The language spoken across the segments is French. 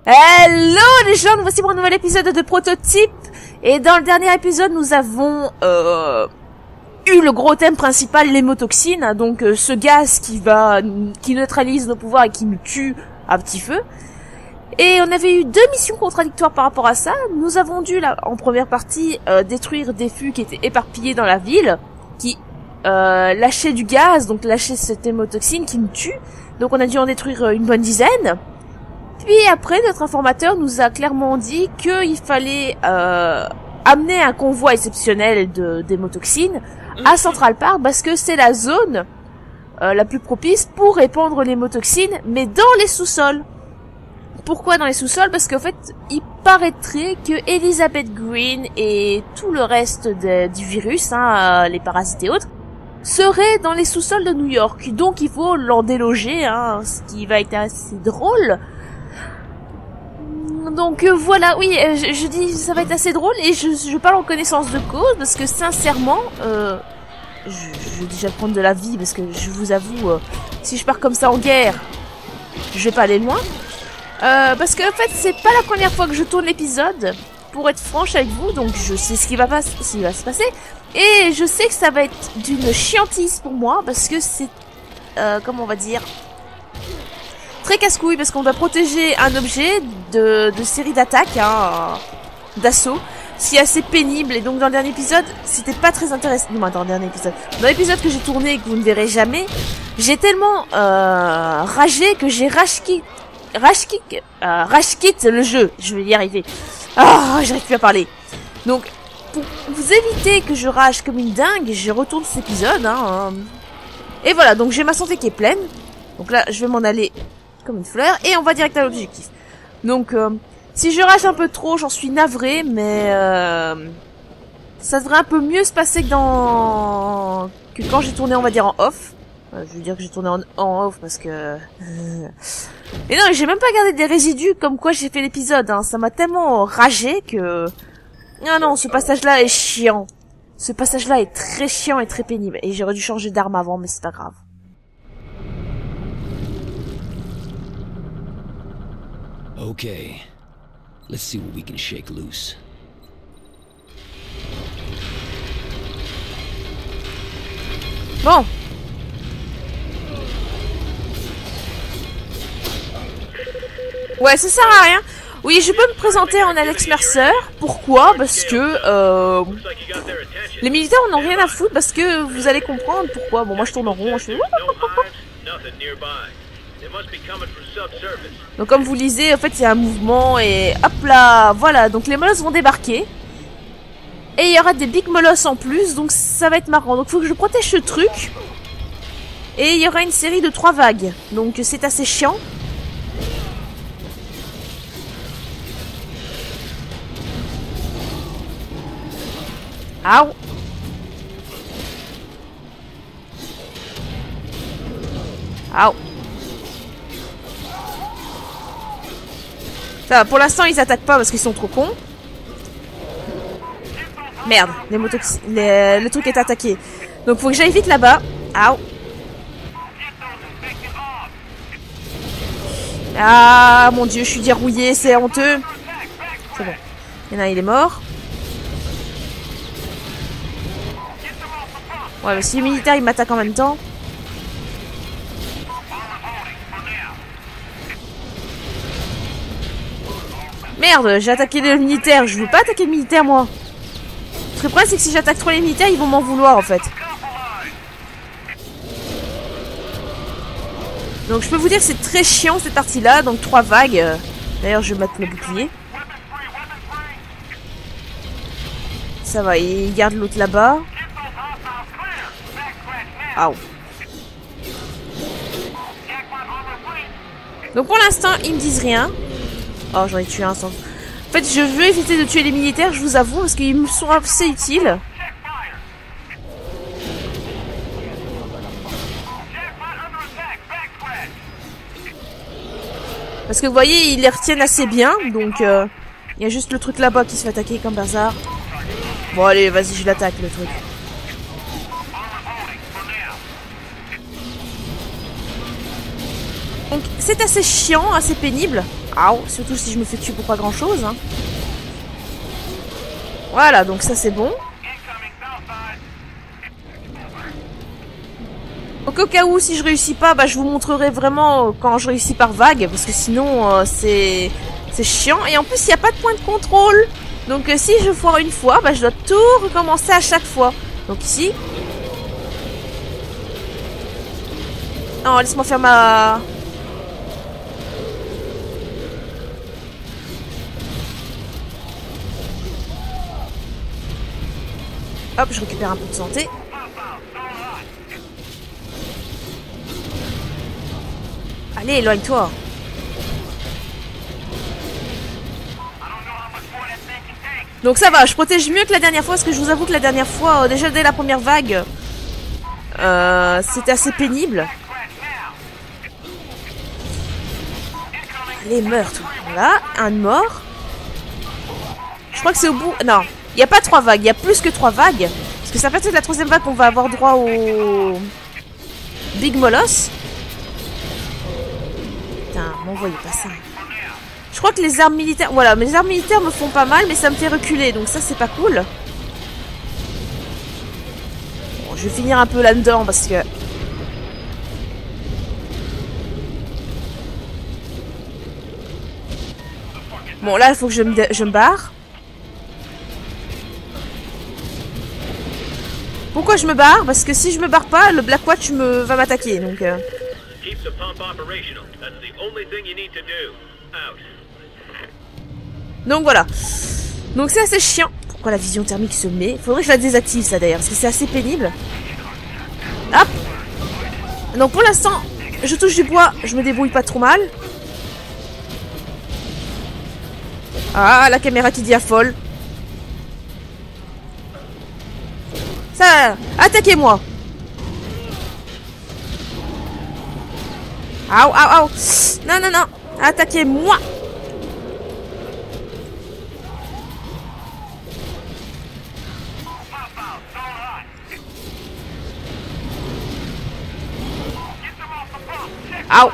Hello les gens, nous voici pour un nouvel épisode de Prototype. Et dans le dernier épisode, nous avons eu le gros thème principal, l'hémotoxine. Donc ce gaz qui neutralise nos pouvoirs et qui nous tue à petit feu. Et on avait eu deux missions contradictoires par rapport à ça. Nous avons dû, là, en première partie, détruire des fûts qui étaient éparpillés dans la ville, qui lâchaient du gaz, donc lâchaient cette hémotoxine qui nous tue. Donc on a dû en détruire une bonne dizaine. Puis après, notre informateur nous a clairement dit qu'il fallait amener un convoi exceptionnel d'hémotoxine à Central Park parce que c'est la zone la plus propice pour répandre l'hémotoxine, mais dans les sous-sols. Pourquoi dans les sous-sols? Parce qu'en fait, il paraîtrait que Elizabeth Green et tout le reste du virus, les parasites et autres, seraient dans les sous-sols de New York. Donc il faut l'en déloger, ce qui va être assez drôle. Donc voilà, oui, je dis ça va être assez drôle et je parle en connaissance de cause parce que sincèrement, je vais déjà prendre de la vie parce que je vous avoue, si je pars comme ça en guerre, je vais pas aller loin. Parce que en fait, c'est pas la première fois que je tourne l'épisode, pour être franche avec vous, donc je sais ce qui va se passer et je sais que ça va être d'une chiantise pour moi parce que c'est, comment on va dire, très casse-couille parce qu'on doit protéger un objet de série d'attaques, d'assaut, ce qui est assez pénible. Et donc dans le dernier épisode, c'était pas très intéressant. Non, dans le dernier épisode, dans l'épisode que j'ai tourné et que vous ne verrez jamais, j'ai tellement ragé que j'ai rage quit le jeu. Je vais y arriver. J'arrive plus à parler. Donc pour vous éviter que je rage comme une dingue, je retourne cet épisode. Et voilà, donc j'ai ma santé qui est pleine. Donc là, je vais m'en aller comme une fleur et on va direct à l'objectif. Donc si je rage un peu trop, j'en suis navrée, mais ça devrait un peu mieux se passer que quand j'ai tourné, on va dire, en off. Je veux dire que j'ai tourné en off parce que mais non, j'ai même pas gardé des résidus comme quoi j'ai fait l'épisode, ça m'a tellement ragé que non, ce passage là est chiant. Ce passage là est très chiant et très pénible et j'aurais dû changer d'arme avant, mais c'est pas grave. Okay, let's see what we can shake loose. Bon. Ouais, ça sert à rien. Oui, je peux me présenter en Alex Mercer. Pourquoi? Parce que les militaires en ont rien à foutre parce que vous allez comprendre pourquoi. Bon, moi je tourne en rond, je fais... Donc comme vous lisez, en fait il y a un mouvement et hop là, voilà, donc les molosses vont débarquer. Et il y aura des big molosses en plus, donc ça va être marrant. Donc il faut que je protège ce truc. Et il y aura une série de 3 vagues, donc c'est assez chiant. Aouh. Aouh. Ça va, pour l'instant ils attaquent pas parce qu'ils sont trop cons. Merde, le truc est attaqué. Donc faut que j'aille vite là-bas. Aouh. Ah mon dieu, je suis dérouillée, c'est honteux. C'est bon. Il y en a un, il est mort. Ouais, mais si les militaires ils m'attaquent en même temps. Merde, j'ai attaqué le militaire. Je veux pas attaquer le militaire, moi. Ce que le problème, c'est que si j'attaque trop les militaires, ils vont m'en vouloir, en fait. Donc, je peux vous dire que c'est très chiant, cette partie-là. Donc, 3 vagues. D'ailleurs, je vais mettre le bouclier. Ça va, il garde l'autre là-bas. Aouh. Donc, pour l'instant, ils me disent rien. Oh, j'en ai tué un sans... En fait, je veux éviter de tuer les militaires, je vous avoue, parce qu'ils me sont assez utiles. Parce que vous voyez, ils les retiennent assez bien, donc il y a juste le truc là-bas qui se fait attaquer comme bazar. Bon, allez, vas-y, je l'attaque, le truc. Donc, c'est assez chiant, assez pénible. Surtout si je me fais tuer pour pas grand chose. Hein. Voilà, donc ça c'est bon. Donc au cas où, si je réussis pas, bah, je vous montrerai vraiment quand je réussis par vague. Parce que sinon, c'est chiant. Et en plus, il n'y a pas de point de contrôle. Donc si je foire une fois, bah, je dois tout recommencer à chaque fois. Donc ici... Non, laisse-moi faire ma... Hop, je récupère un peu de santé. Allez, éloigne-toi. Donc ça va, je protège mieux que la dernière fois, parce que je vous avoue que la dernière fois, déjà dès la première vague, c'était assez pénible. Allez, meurs, toi. Voilà, un mort. Je crois que c'est au bout... Non, il n'y a pas 3 vagues, il y a plus que 3 vagues. Parce que ça fait peut-être la 3e vague qu'on va avoir droit au... Big Moloss. Putain, m'envoyez pas ça. Je crois que les armes militaires... Voilà, mes armes militaires me font pas mal, mais ça me fait reculer. Donc ça, c'est pas cool. Bon, je vais finir un peu là-dedans, parce que... Bon, là, il faut que je me barre. Pourquoi je me barre? Parce que si je me barre pas, le Black Watch va m'attaquer, donc... Donc voilà. Donc c'est assez chiant. Pourquoi la vision thermique se met? Faudrait que je la désactive, ça, d'ailleurs, parce que c'est assez pénible. Hop. Donc pour l'instant, je touche du bois, je me débrouille pas trop mal. Ah, la caméra qui dit affole. Ça, attaquez-moi. Aou. Non. Attaquez-moi. Aou.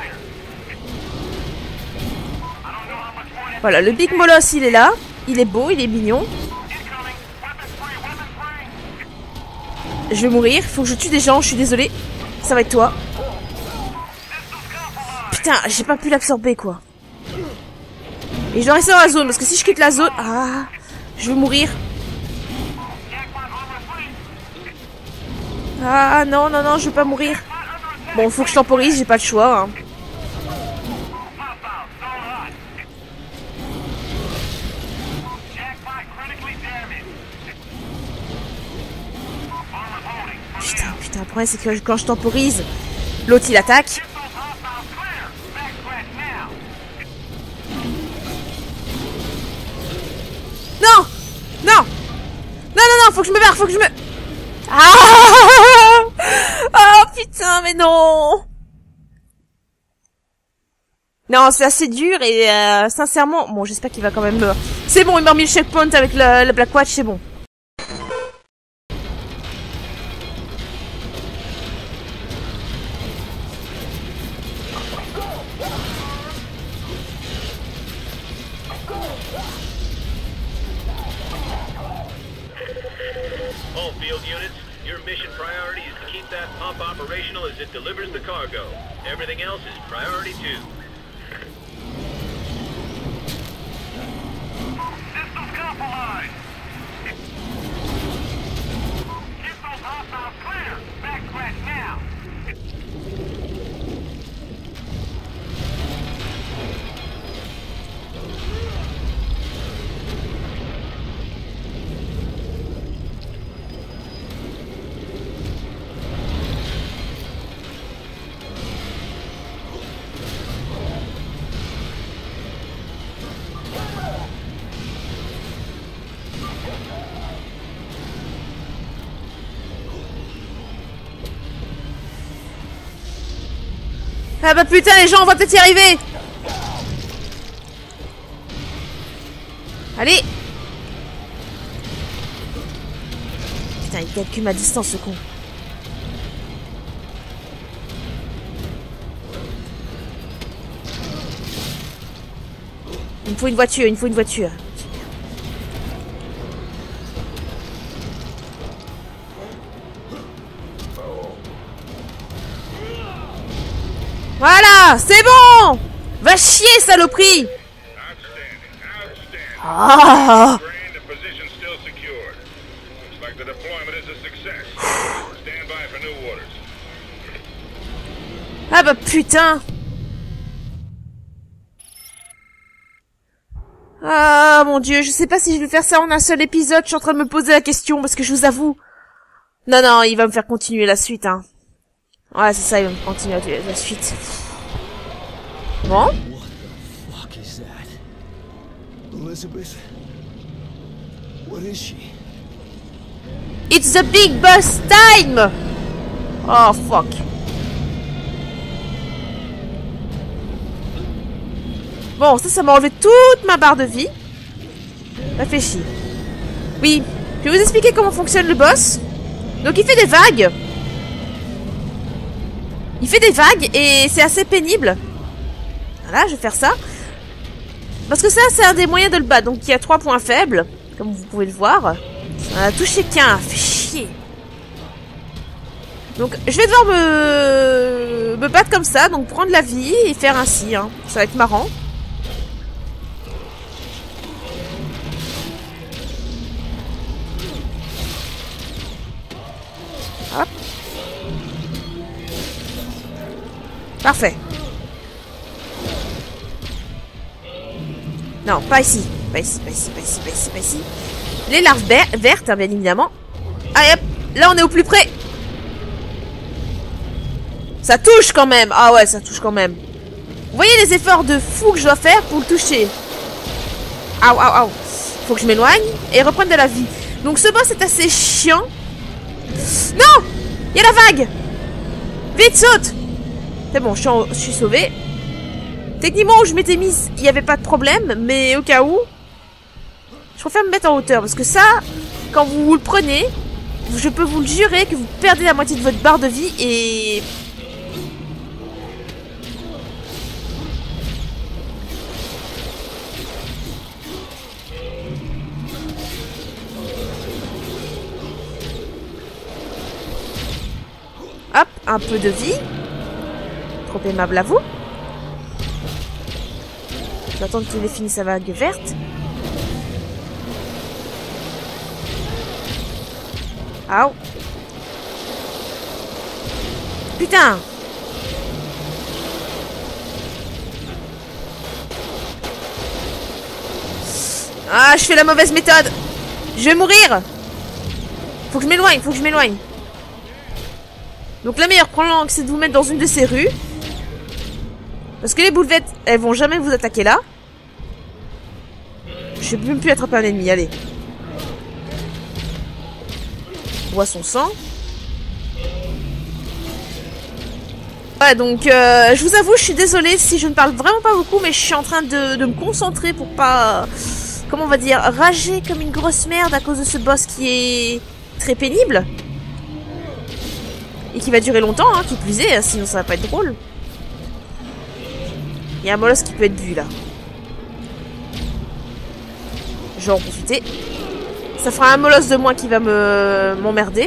Voilà, le Big Moloss, il est là. Il est beau, il est mignon. Je vais mourir, faut que je tue des gens, je suis désolée. Ça va être toi. Putain, j'ai pas pu l'absorber, quoi. Et je dois rester dans la zone, parce que si je quitte la zone... Ah, je vais mourir. Ah, non, je veux pas mourir. Bon, faut que je temporise, j'ai pas le choix, hein. Putain, le problème c'est que quand je temporise, l'autre il attaque. Non, faut que je me barre, Ah oh putain, mais non. Non, c'est assez dur et sincèrement... Bon, j'espère qu'il va quand même... C'est bon, il m'a remis le checkpoint avec le Black Watch, c'est bon. All field units, your mission priority is to keep that pump operational as it delivers the cargo. Everything else is priority 2. Systems compromised. Get those hostiles clear. Backtrack now. Ah bah putain, les gens, on va peut-être y arriver. Allez. Putain, il calcule ma distance, ce con. Il me faut une voiture, il me faut une voiture. Voilà, c'est bon. Va chier, saloperie. Ah. Ah bah putain. Ah mon dieu, je sais pas si je vais faire ça en un seul épisode, je suis en train de me poser la question parce que je vous avoue... Non, non, il va me faire continuer la suite, hein. Ouais, c'est ça, il va me continuer la suite. Bon. What the fuck is that? Elizabeth? What is she? It's the big boss time! Oh fuck. Bon, ça m'a enlevé toute ma barre de vie. Réfléchis. Oui, je vais vous expliquer comment fonctionne le boss. Donc il fait des vagues. Il fait des vagues et c'est assez pénible. Voilà, je vais faire ça. Parce que ça, c'est un des moyens de le battre. Donc il y a 3 points faibles, comme vous pouvez le voir. On a touché qu'un, fait chier. Donc je vais devoir me battre comme ça, donc prendre la vie et faire ainsi. Hein. Ça va être marrant. Hop. Parfait. Non, pas ici. Pas ici, pas ici, pas ici, pas ici, pas ici. Les larves vertes, hein, bien évidemment. Allez hop, là on est au plus près. Ça touche quand même. Ah ouais, ça touche quand même. Vous voyez les efforts de fou que je dois faire pour le toucher. Aouh, aouh, aouh. Faut que je m'éloigne et reprenne de la vie. Donc ce boss est assez chiant. Non! Il y a la vague! Vite, saute! C'est bon, je suis sauvée. Techniquement, où je m'étais mise, il n'y avait pas de problème, mais au cas où, je préfère me mettre en hauteur, parce que ça, quand vous le prenez, je peux vous le jurer que vous perdez la moitié de votre barre de vie et... Hop, un peu de vie. Trop aimable à vous. J'attends qu'il ait fini sa vague verte. Aouh. Putain. Ah, je fais la mauvaise méthode. Je vais mourir. Faut que je m'éloigne, faut que je m'éloigne. Donc la meilleure planque, c'est de vous mettre dans une de ces rues. Parce que les boulevettes, elles vont jamais vous attaquer là. Je vais même plus attraper un ennemi, allez. Bois son sang. Ouais, donc je vous avoue, je suis désolée si je ne parle vraiment pas beaucoup, mais je suis en train de me concentrer pour pas... comment on va dire, rager comme une grosse merde à cause de ce boss qui est très pénible. Et qui va durer longtemps, hein, qui plus est, sinon ça va pas être drôle. Il y a un molosse qui peut être bu, là. Je vais en profiter. Ça fera un molosse de moins qui va m'emmerder.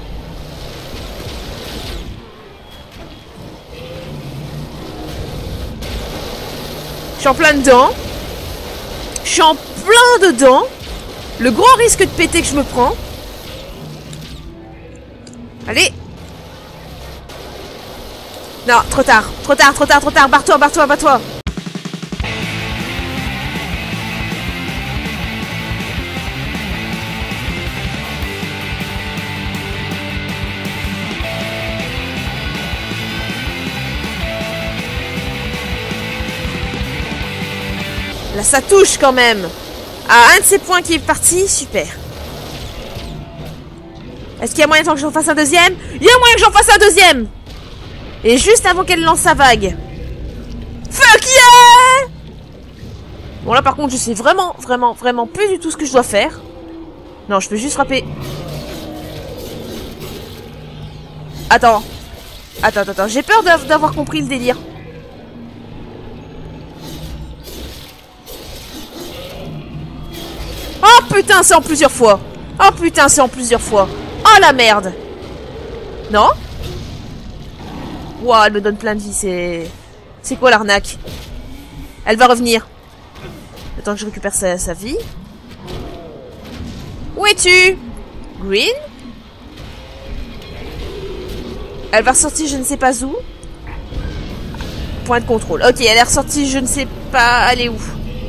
Je suis en plein dedans. Je suis en plein dedans. Le gros risque de péter que je me prends. Allez. Non, trop tard, trop tard, trop tard, trop tard. Barre-toi, barre-toi, barre-toi. Là, ça touche quand même. Ah, un de ces points qui est parti, super. Est-ce qu'il y a moyen que j'en fasse un deuxième? Il y a moyen que j'en fasse un deuxième. Et juste avant qu'elle lance sa vague. Fuck yeah! Bon là par contre je sais vraiment plus du tout ce que je dois faire. Non, je peux juste frapper. Attends. Attends. J'ai peur d'avoir compris le délire. putain, c'est en plusieurs fois. Oh putain, c'est en plusieurs fois. Oh la merde. Non? Ouah, elle me donne plein de vie, c'est... C'est quoi l'arnaque? Elle va revenir. Attends que je récupère sa vie. Où es-tu? Green? Elle va ressortir je ne sais pas où. Point de contrôle. Ok, elle est ressortie je ne sais pas... Elle est où?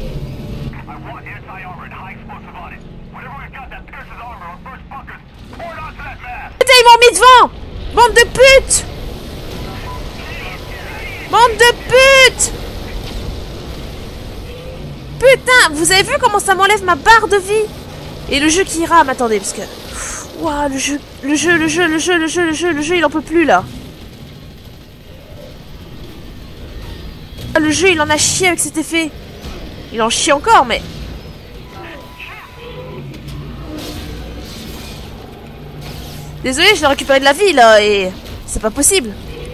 Putain, ils m'ont mis devant! Bande de putes! Bande de putes! Putain, vous avez vu comment ça m'enlève ma barre de vie? Et le jeu qui rame, attendez, parce que... Waouh, le jeu, il en peut plus, là. Le jeu, il en a chié avec cet effet. Il en chie encore, mais... Désolé, je dois récupérer de la vie, là, et... C'est pas possible.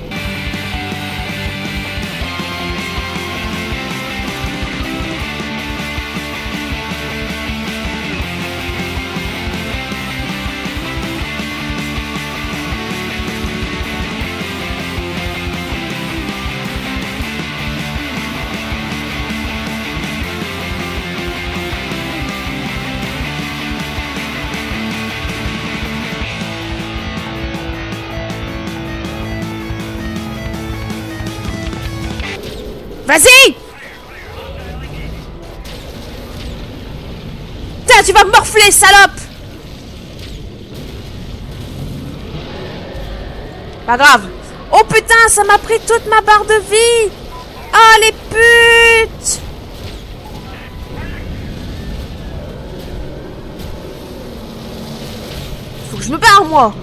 Vas-y! Putain, tu vas me morfler, salope! Pas grave. Oh putain, ça m'a pris toute ma barre de vie! Ah, les putes! Faut que je me barre, moi!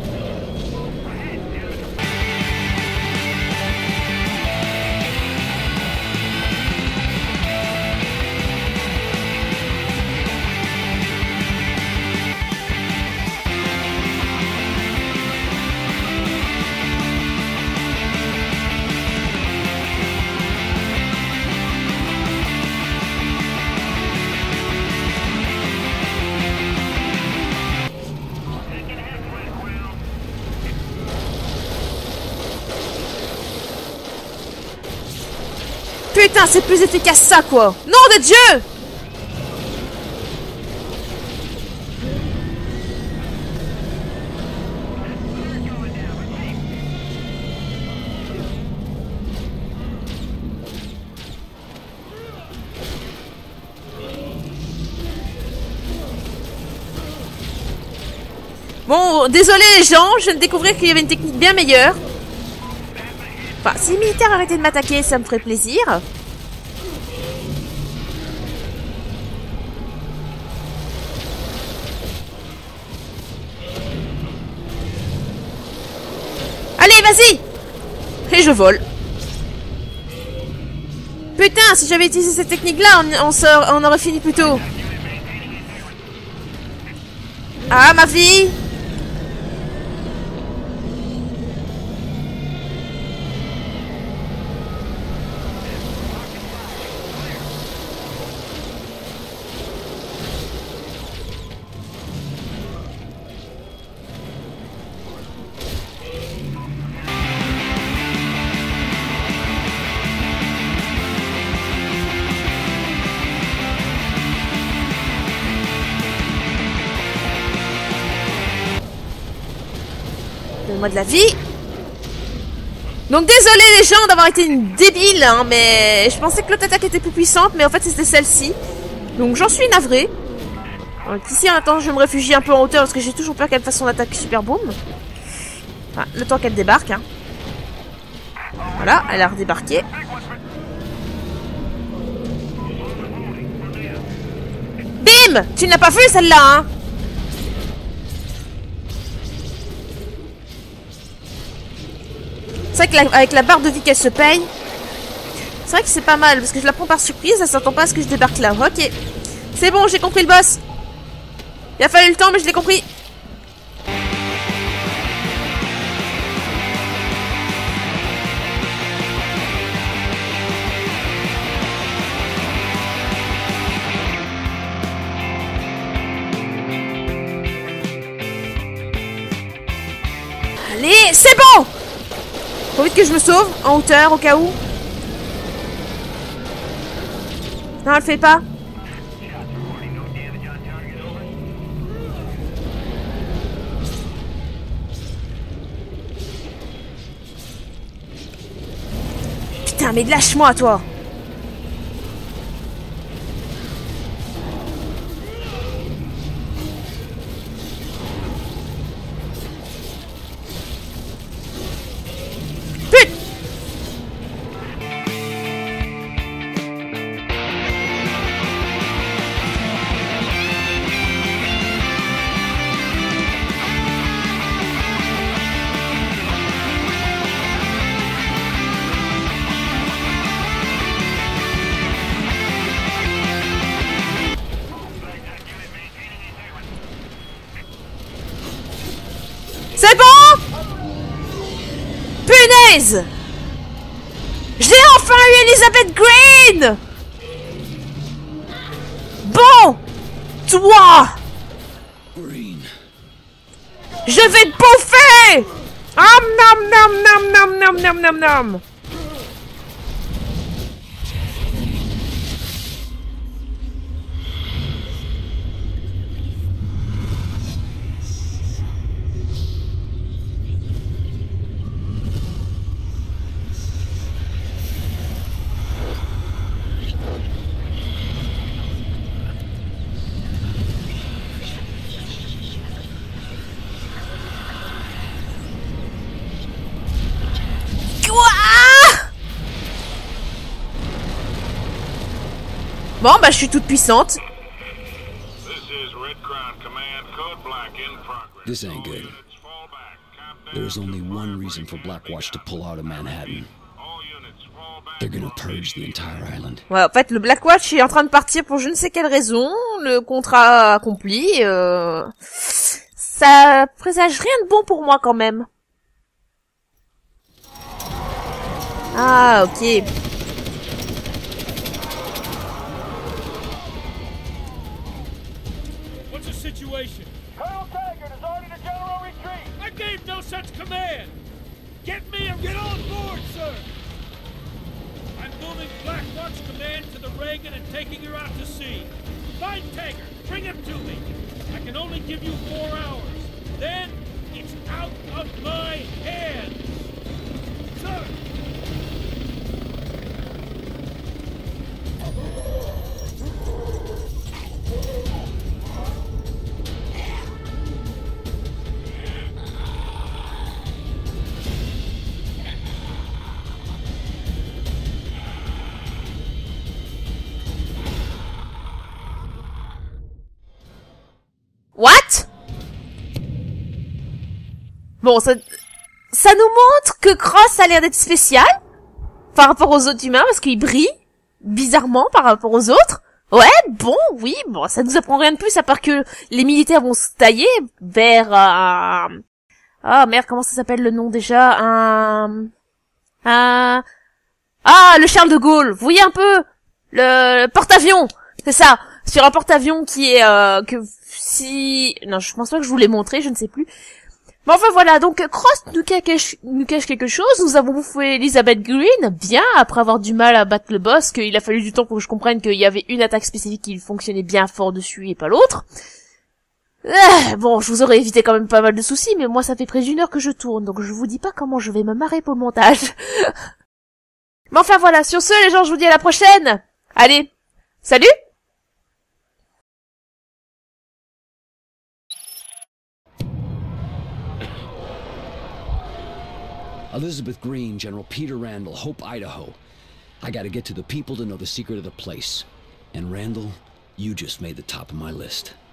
Putain, c'est plus efficace ça, quoi! Nom de Dieu! Bon, désolé les gens, je viens de découvrir qu'il y avait une technique bien meilleure. Enfin, si les militaires arrêtaient de m'attaquer, ça me ferait plaisir. Allez, vas-y! Et je vole. Putain, si j'avais utilisé cette technique-là, on aurait fini plus tôt. Ah, ma vie! Donne-moi de la vie. Donc désolé les gens d'avoir été une débile, hein, mais je pensais que l'autre attaque était plus puissante, mais en fait c'était celle-ci. Donc j'en suis navré. Donc ici en attendant je me réfugie un peu en hauteur parce que j'ai toujours peur qu'elle fasse son attaque super boom. Enfin, le temps qu'elle débarque. Hein. Voilà, elle a redébarqué. Bim! Tu ne l'as pas vu celle-là, hein? C'est vrai qu'avec la barre de vie qu'elle se paye, c'est vrai que c'est pas mal, parce que je la prends par surprise, elle s'attend pas à ce que je débarque là. Ok, c'est bon, j'ai compris le boss. Il a fallu le temps, mais je l'ai compris. Faut vite que je me sauve, en hauteur, au cas où. Non, elle le fait pas. Putain, mais lâche-moi, toi. C'est bon? Punaise! J'ai enfin eu Elizabeth Green! Bon! Toi! Green. Je vais te bouffer! Nom nom nom nom nom nom nom nom. Bon, bah je suis toute puissante. This ain't good. There's only one reason for Blackwatch to pull out of Manhattan. They're gonna purge the entire island. Ouais, en fait, le Blackwatch est en train de partir pour je ne sais quelle raison. Le contrat accompli. Ça présage rien de bon pour moi quand même. Ah, ok. What's the situation? Colonel Taggart is ordering a general retreat. I gave no such command. Get me and get on board, sir. I'm moving Blackwatch command to the Reagan and taking her out to sea. Find Taggart. Bring him to me. I can only give you 4 hours. Then it's out of my hands. Sir. What? Bon, ça nous montre que Cross a l'air d'être spécial par rapport aux autres humains parce qu'il brille bizarrement par rapport aux autres. Ouais, bon, oui, bon, ça nous apprend rien de plus à part que les militaires vont se tailler vers ah merde, comment ça s'appelle le nom déjà? Ah, le Charles de Gaulle. Vous voyez un peu le porte-avions, c'est ça, sur un porte-avions qui est que si non, je pense pas que je vous l'ai montré, je ne sais plus. Mais enfin voilà, donc Cross nous cache quelque chose. Nous avons bouffé Elizabeth Green, bien, après avoir du mal à battre le boss, qu'il a fallu du temps pour que je comprenne qu'il y avait une attaque spécifique qui fonctionnait bien fort dessus et pas l'autre. Bon, je vous aurais évité quand même pas mal de soucis, mais moi ça fait près d'1 heure que je tourne, donc je vous dis pas comment je vais me marrer pour le montage. Mais enfin voilà, sur ce les gens, je vous dis à la prochaine. Allez, salut! Elizabeth Green, General Peter Randall, Hope, Idaho. I gotta get to the people to know the secret of the place. And Randall, you just made the top of my list.